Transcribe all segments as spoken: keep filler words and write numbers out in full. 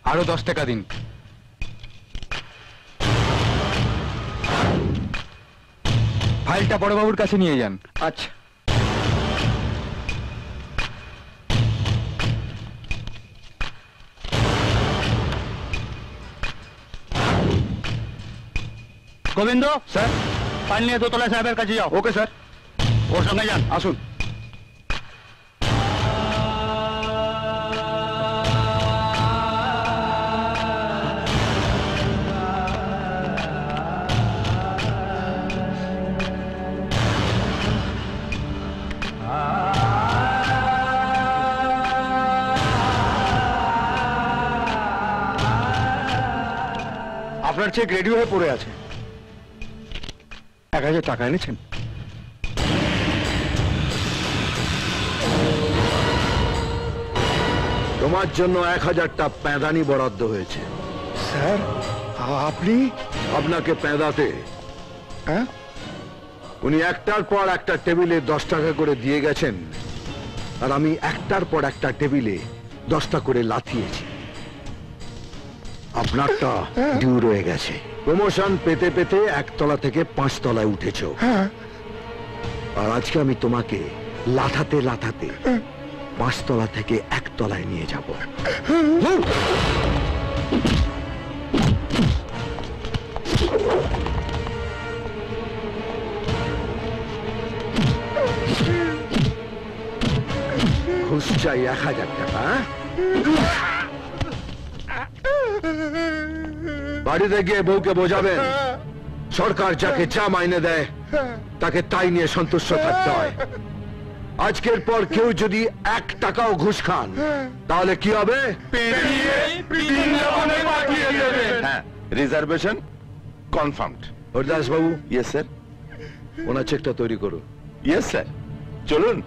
আরো দশ টাকা দিন। ফাইলটা বড়বাবুর কাছে নিয়ে যান। আচ্ছা। গোবিন্দ স্যার। ফাইল নিয়ে দোতলা সাহেবের কাছে যাও। Okay sir. ওর সঙ্গে যান। আসুন। আপনার চেক রেডি হয়ে পড়ে আছে। এক হাজার টাকা এনেছেন? তোমার জন্য এক হাজারটা প্যাঁদানি বরাদ্দ হয়েছে। স্যার আপনি? আপনাকে প্যাঁদাতে হ্যাঁ? উনি একটার পর একটা টেবিলে দশ টাকা করে দিয়ে গেছেন, আর আমি একটার পর একটা টেবিলে দশটা করে লাথিয়েছি। আপনারটা ডিউ রয়ে গেছে। প্রমোশন পেতে পেতে একতলা থেকে পাঁচতলায় উঠেছ, আর আজকে আমি তোমাকে লাথাতে লাথাতে পাঁচতলা থেকে একতলায় নিয়ে যাব। ঘুষ চাই এক হাজার টাকা। বাড়িতে গিয়ে বউকে বোঝাবেন সরকার যাকে যা মাইনে দেয় তাকে তাই নিয়ে সন্তুষ্ট থাকতে হয়। আজকের পর কেউ যদি এক টাকাও ঘুষ খান তাহলে কি হবে? হ্যাঁ, রিজার্ভেশন কনফার্মড। হরিদাস বাবু, ইয়েস স্যার। ওনার চেকটা তৈরি করুন। ইয়েস স্যার, চলুন।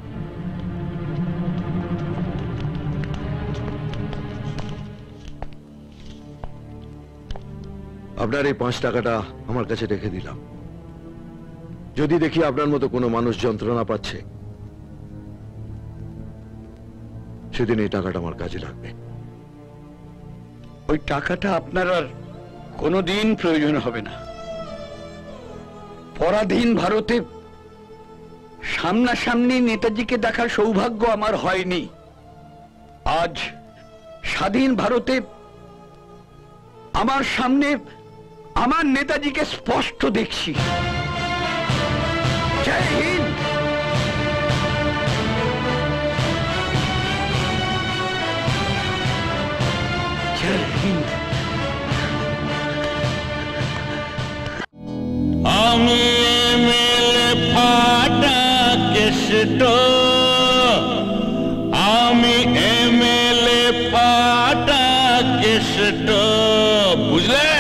আপনার এই পাঁচ টাকাটা আমার কাছে রেখে দিলাম। যদি দেখি আপনার মতো কোনো মানুষ যন্ত্রণা পাচ্ছে, সেদিন এই টাকাটা আমার কাজে লাগবে। ওই টাকাটা আপনার আর কোনোদিন প্রয়োজন হবে না। পরাধীন ভারতে সামনাসামনি নেতাজিকে দেখার সৌভাগ্য আমার হয়নি। আজ স্বাধীন ভারতে আমার সামনে আমার নেতাজিকে স্পষ্ট দেখছি। জয় হিন্দ। জয় হিন্দ। আমি এমএলএ ফাটা কেষ্ট, আমি এমএলএ ফাটা কেষ্ট, বুঝলে?